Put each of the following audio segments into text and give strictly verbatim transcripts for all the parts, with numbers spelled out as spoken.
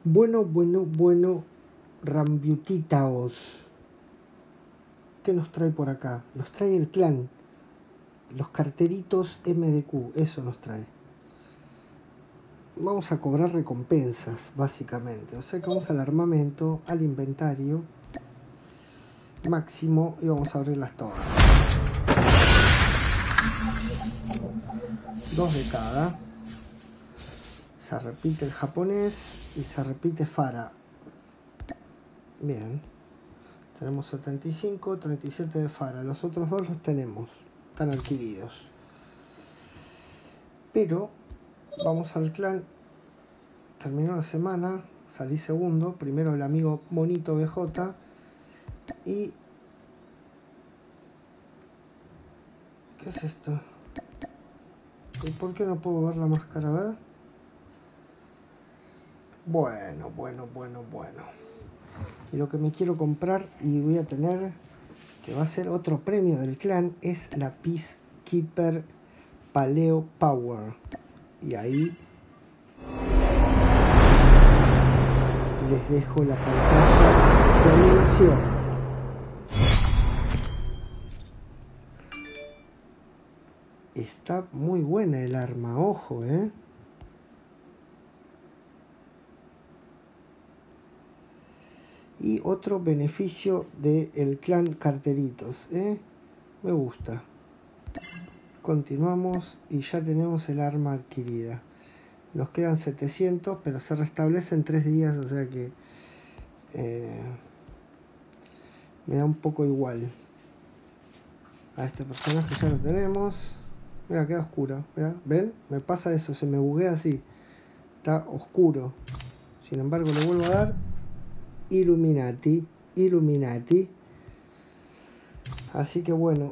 Bueno, bueno, bueno, Rambiutitaos. ¿Qué nos trae por acá? Nos trae el clan. Los carteritos M D Q, eso nos trae. Vamos a cobrar recompensas, básicamente. O sea que vamos al armamento, al inventario máximo y vamos a abrirlas todas. Dos de cada. Se repite el japonés y se repite Fara. Bien. Tenemos setenta y cinco, treinta y siete de Fara. Los otros dos los tenemos. Están adquiridos. Pero vamos al clan. Terminó la semana. Salí segundo. Primero el amigo Monito B J. Y... ¿qué es esto? ¿Y por qué no puedo ver la máscara? A ver. Bueno, bueno, bueno, bueno. Y lo que me quiero comprar y voy a tener, que va a ser otro premio del clan, es la Peacekeeper Paleo Power. Y ahí les dejo la pantalla de animación. Está muy buena el arma, ojo, eh. Y otro beneficio del clan Carteritos, ¿eh? Me gusta. Continuamos y ya tenemos el arma adquirida. Nos quedan setecientos, pero se restablece en tres días, o sea que eh, me da un poco igual. A este personaje ya lo tenemos. Mira, queda oscuro. Mira, ¿ven? Me pasa eso, se me buguea así. Está oscuro. Sin embargo, le vuelvo a dar. Illuminati, Illuminati. Así que bueno,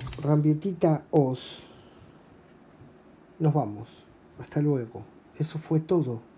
Rambiutitaos. Nos vamos. Hasta luego. Eso fue todo.